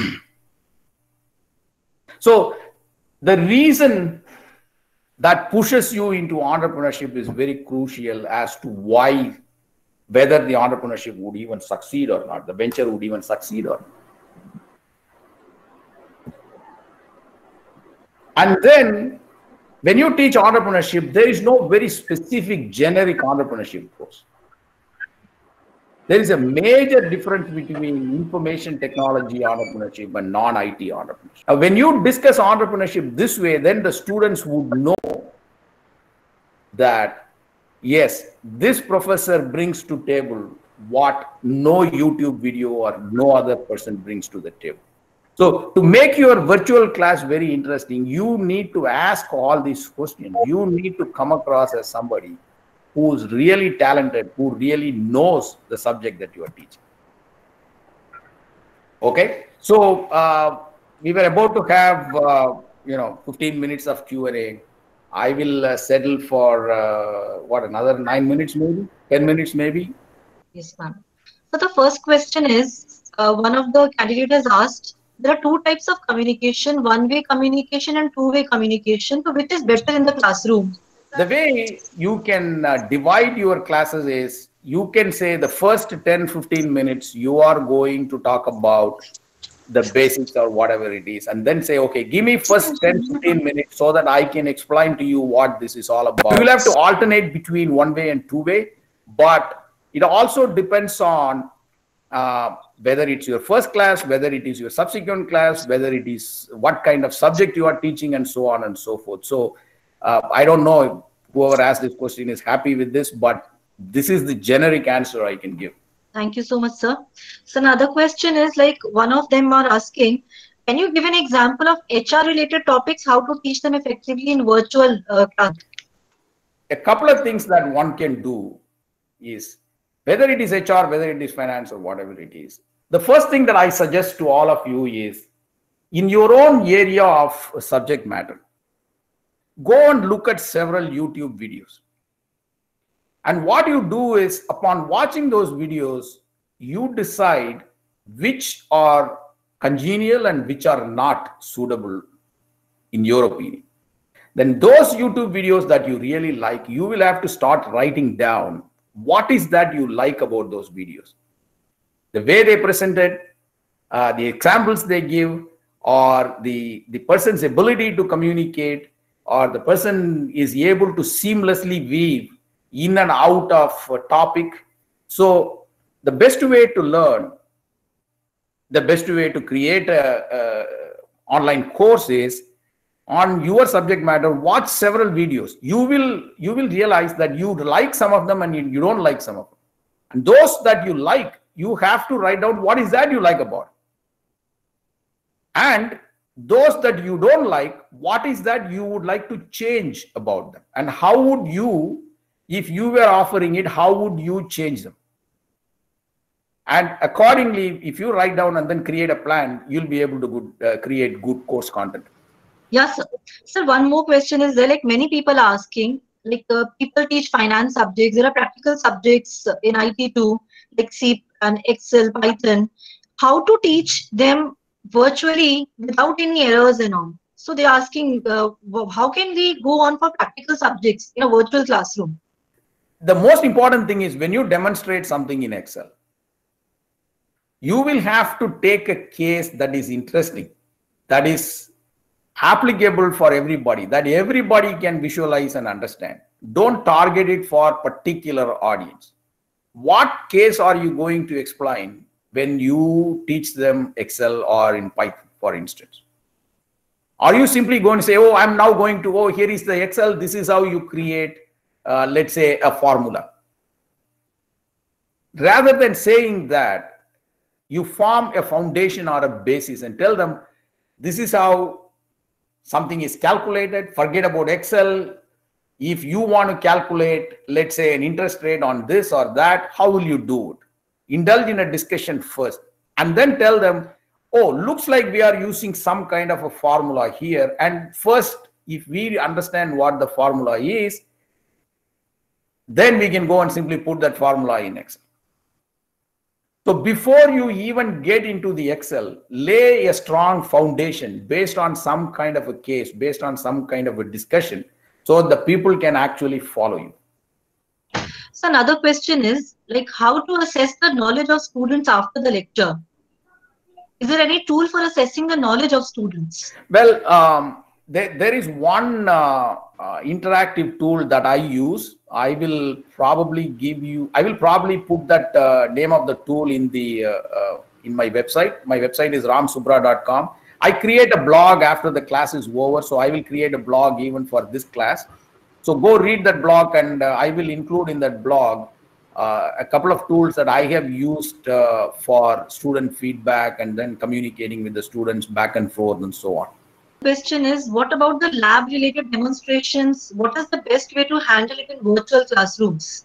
So the reason that pushes you into entrepreneurship is very crucial as to why, whether the entrepreneurship would even succeed or not, the venture would even succeed or not. And then when you teach entrepreneurship, there is no very specific generic entrepreneurship course. There is a major difference between information technology entrepreneurship and non-IT entrepreneurship. Now, when you discuss entrepreneurship this way, then the students would know that, yes, this professor brings to table what no YouTube video or no other person brings to the table. So to make your virtual class very interesting, you need to ask all these questions. You need to come across as somebody who's really talented, who really knows the subject that you are teaching. Okay, so we were about to have 15 minutes of Q&A. I will settle for what, another 9 minutes maybe, 10 minutes maybe. Yes, ma'am. So the first question is, one of the candidates has asked, there are two types of communication, one-way communication and two-way communication. So which is better in the classroom? The way you can divide your classes is, you can say the first 10-15 minutes you are going to talk about the basics or whatever it is, and then say, okay, give me first 10-15 minutes so that I can explain to you what this is all about. You will have to alternate between one way and two way, but it also depends on whether it's your first class, whether it is your subsequent class, whether it is what kind of subject you are teaching, and so on and so forth. So I don't know if whoever asked this question is happy with this, but this is the generic answer I can give. Thank you so much, sir. So another question is, like, one of them are asking, can you give an example of HR related topics, how to teach them effectively in virtual class? A couple of things that one can do is, whether it is HR, whether it is finance or whatever it is, the first thing that I suggest to all of you is, in your own area of subject matter, go and look at several YouTube videos. And what you do is, upon watching those videos, you decide which are congenial and which are not suitable in your opinion. Then those YouTube videos that you really like, you will have to start writing down what is that you like about those videos. The way they present it, the examples they give, or the person's ability to communicate, or the person is able to seamlessly weave in and out of a topic. So the best way to learn, the best way to create a online course is, on your subject matter, watch several videos. You will realize that you like some of them and you don't like some of them. And those that you like, you have to write down what is that you like about it. And those that you don't like, what is that you would like to change about them? And how would you, if you were offering it, how would you change them? And accordingly, if you write down and then create a plan, you'll be able to create good course content. Yes, sir. Sir, one more question is there, like many people are asking, like people teach finance subjects, there are practical subjects in IT too, like C and Excel, Python. How to teach them virtually without any errors and all? So they're asking, how can we go on for practical subjects in a virtual classroom? The most important thing is, when you demonstrate something in Excel, you will have to take a case that is interesting, that is applicable for everybody, that everybody can visualize and understand. Don't target it for a particular audience. What case are you going to explain when you teach them Excel or in Python, for instance? Are you simply going to say, oh, I'm now going to, oh, here is the Excel, this is how you create, let's say, a formula. Rather than saying that, you form a foundation or a basis and tell them, this is how something is calculated. Forget about Excel. If you want to calculate, let's say, an interest rate on this or that, how will you do it? Indulge in a discussion first, and then tell them, oh, looks like we are using some kind of a formula here. And first, if we understand what the formula is, then we can go and simply put that formula in Excel. So before you even get into the Excel, lay a strong foundation based on some kind of a case, based on some kind of a discussion, so the people can actually follow you. So another question is, like, how to assess the knowledge of students after the lecture? Is there any tool for assessing the knowledge of students? Well, there is one interactive tool that I use. I will probably give you, I will probably put that name of the tool in the in my website. My website is ramsubra.com. I create a blog after the class is over, so I will create a blog even for this class. So go read that blog, and I will include in that blog a couple of tools that I have used for student feedback and then communicating with the students back and forth and so on. Question is, what about the lab related demonstrations? What is the best way to handle it in virtual classrooms?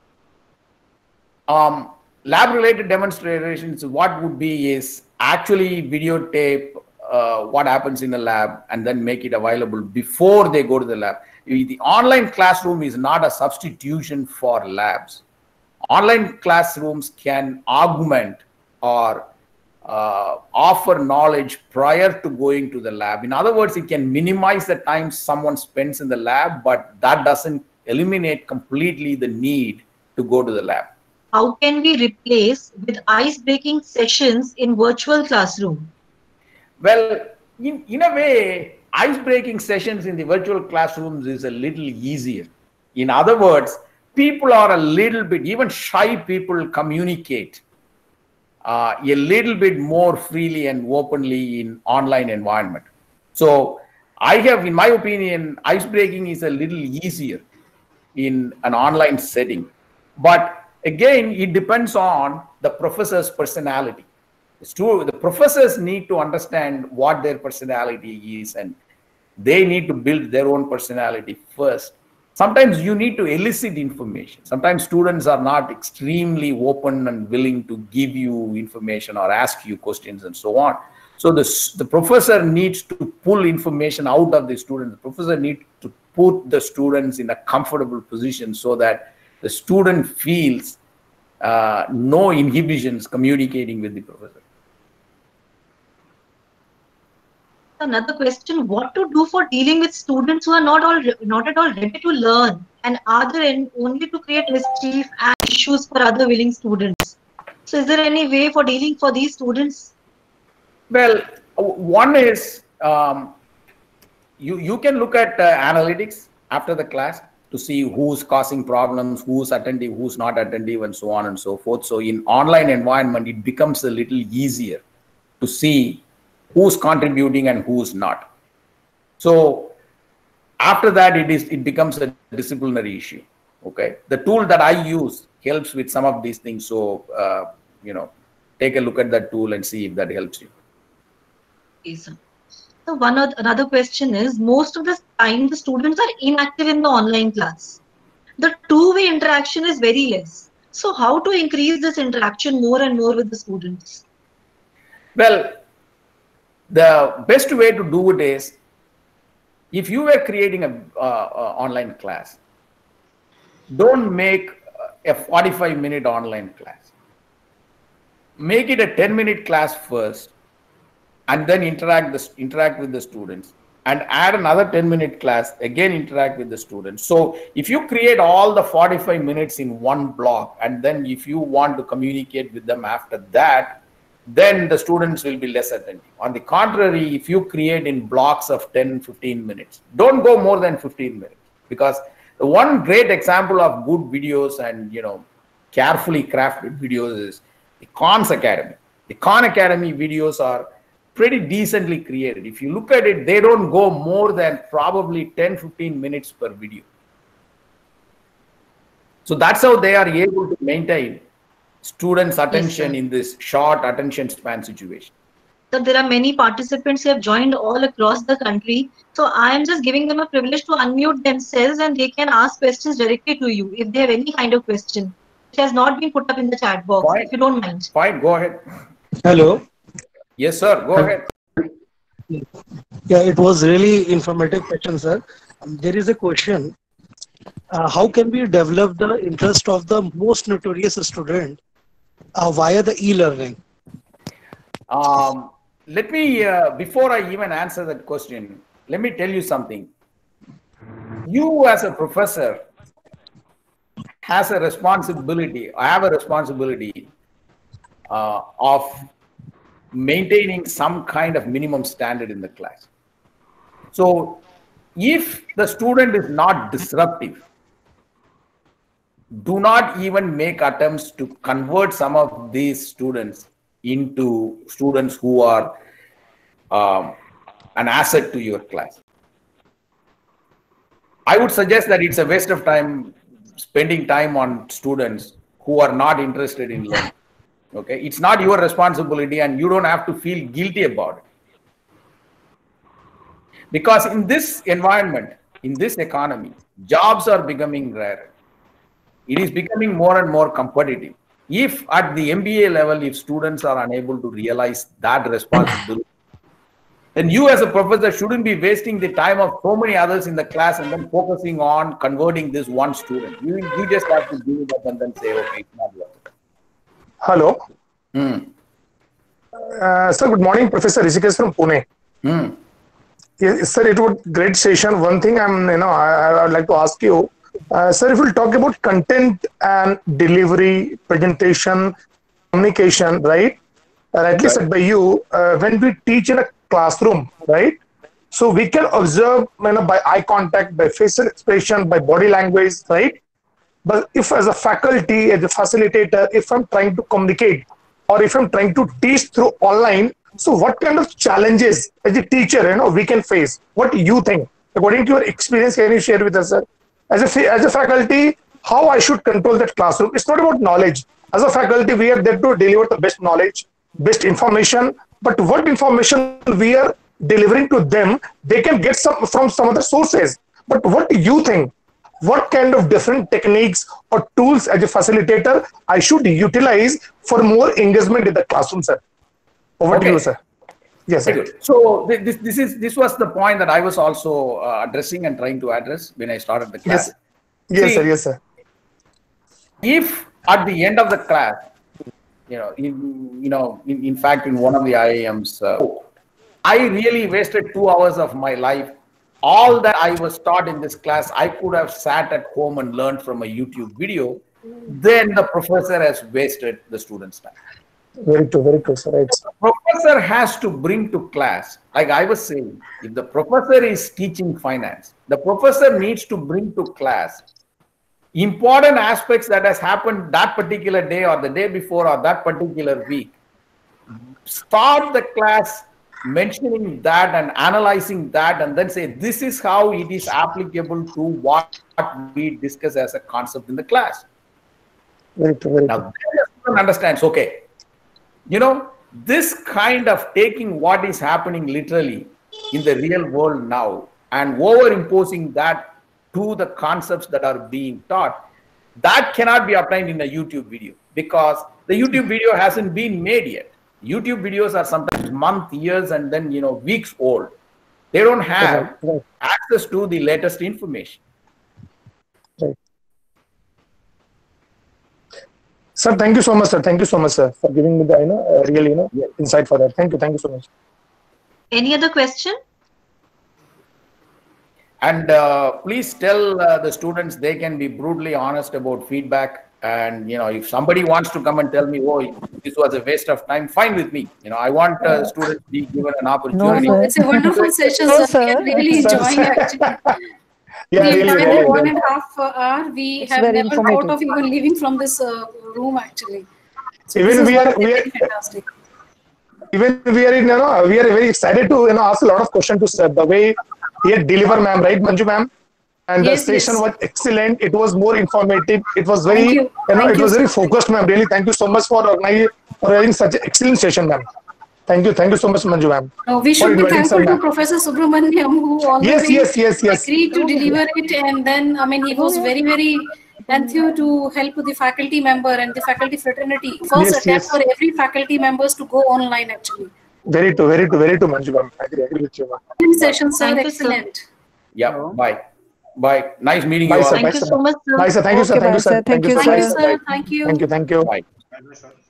Lab related demonstrations, what would be is actually videotape what happens in the lab and then make it available before they go to the lab. The online classroom is not a substitution for labs. Online classrooms can augment or offer knowledge prior to going to the lab. In other words, it can minimize the time someone spends in the lab, but that doesn't eliminate completely the need to go to the lab. How can we replace with ice-breaking sessions in virtual classroom? Well, in a way, ice-breaking sessions in the virtual classrooms is a little easier. In other words, people are a little bit, even shy people communicate a little bit more freely and openly in online environment. So I have, in my opinion, ice-breaking is a little easier in an online setting. But again, it depends on the professor's personality. It's true, the professors need to understand what their personality is, and they need to build their own personality first. Sometimes you need to elicit information. Sometimes students are not extremely open and willing to give you information or ask you questions and so on. So the professor needs to pull information out of the student. The professor needs to put the students in a comfortable position so that the student feels no inhibitions communicating with the professor. Another question, what to do for dealing with students who are not at all ready to learn and are there only to create mischief and issues for other willing students? So is there any way for dealing for these students? Well, one is you can look at analytics after the class to see who's causing problems, who's attentive, who's not attentive, and so on and so forth. So in online environment, it becomes a little easier to see who's contributing and who's not. So after that, it becomes a disciplinary issue. Okay, the tool that I use helps with some of these things. So take a look at that tool and see if that helps you. Okay, sir. So another question is, most of the time the students are inactive in the online class. The two-way interaction is very less. So how to increase this interaction more and more with the students? Well, the best way to do it is, if you were creating a online class, don't make a 45-minute online class. Make it a 10-minute class first, and then interact with the students, and add another 10-minute class, again interact with the students. So if you create all the 45 minutes in one block, and then if you want to communicate with them after that, then the students will be less attentive. On the contrary, if you create in blocks of 10-15 minutes, don't go more than 15 minutes, because the one great example of good videos and carefully crafted videos is the Khan's Academy. The Khan Academy videos are pretty decently created. If you look at it, they don't go more than probably 10-15 minutes per video. So that's how they are able to maintain students' attention in this short attention span situation. So there are many participants who have joined all across the country. So I am just giving them a privilege to unmute themselves and they can ask questions directly to you if they have any kind of question which has not been put up in the chat box. Fine. If you don't mind. Fine, go ahead. Hello. Yes, sir. Go ahead. Yeah, it was really informative question, sir. There is a question. How can we develop the interest of the most notorious student via the e-learning? Let me, before I even answer that question, let me tell you something. You as a professor have a responsibility of maintaining some kind of minimum standard in the class. So if the student is not disruptive, do not even make attempts to convert some of these students into students who are an asset to your class. I would suggest that it's a waste of time spending time on students who are not interested in learning. Okay, it's not your responsibility, and you don't have to feel guilty about it. Because in this environment, in this economy, jobs are becoming rarer. It is becoming more and more competitive. If at the MBA level, if students are unable to realize that responsibility, then you as a professor shouldn't be wasting the time of so many others in the class and then focusing on converting this one student. You just have to give it up and then say, okay, it's not worth it. Hello. Sir, good morning, Professor Rishikesh from Pune. Yes, sir, it was great session. One thing I would like to ask you, sir, if we'll talk about content and delivery, presentation, communication, right? Rightly said by you, when we teach in a classroom, right? So we can observe by eye contact, by facial expression, by body language, right? But if as a faculty, as a facilitator, if I'm trying to communicate or if I'm trying to teach through online, so what kind of challenges as a teacher, we can face? What do you think? According to your experience, can you share with us, sir? As a faculty, how I should control that classroom? It's not about knowledge. As a faculty, we are there to deliver the best knowledge, best information. But what information we are delivering to them, they can get from some other sources. But what do you think? What kind of different techniques or tools as a facilitator I should utilize for more engagement in the classroom, sir? Over to you, sir. Yes, sir. Good. So this was the point that I was also addressing and trying to address when I started the class. Yes, sir. Yes, sir. If at the end of the class, in fact, in one of the IIMs, I really wasted 2 hours of my life. All that I was taught in this class, I could have sat at home and learned from a YouTube video. Then the professor has wasted the student's time. Very true, sir. Right. The professor has to bring to class, like I was saying, if the professor is teaching finance, the professor needs to bring to class important aspects that has happened that particular day or the day before or that particular week. Start the class mentioning that and analyzing that, and then say, this is how it is applicable to what we discuss as a concept in the class. Very true. Now, the student understands, okay, this kind of taking what is happening literally in the real world now and over-imposing that to the concepts that are being taught, that cannot be applied in a YouTube video because the YouTube video hasn't been made yet. YouTube videos are sometimes months, years, and then, weeks old. They don't have access to the latest information. Right. Sir, thank you so much, sir. Thank you so much, sir, for giving me the real insight for that. Thank you so much. Any other question? And please tell the students they can be brutally honest about feedback. And if somebody wants to come and tell me, oh, this was a waste of time, fine with me. I want students to be given an opportunity. No, it's a wonderful session, sir. We are really enjoying actually. Yeah, the really, entire really 1.5 hour, we have never thought of even leaving from this room actually. So even we are fantastic. Even we are we are very excited to ask a lot of questions to sir. The way he had delivered, ma'am, right, Manju ma'am? And Yes, the session yes. was excellent. It was more informative. It was very, it was very focused, ma'am. Really, thank you so much for organizing such an excellent session, ma'am. Thank you so much, Manju ma'am. We should be inviting thankful sir, to ma'am. Professor Subramaniam, who already Yes. agreed to deliver it, and then he was very, very enthused to help the faculty member and the faculty fraternity. First attempt for every faculty members to go online actually. Very true, Manju ma'am. I agree with you, ma'am. Session, sir, Thank you, sir. excellent. Yeah, bye. Nice meeting Bye, you sir. all. Thank you so much, sir. Bye, sir. Thank you, sir. Okay, Thank you, bye, sir. sir. Thank you, sir. Thank you. Thank you. Bye.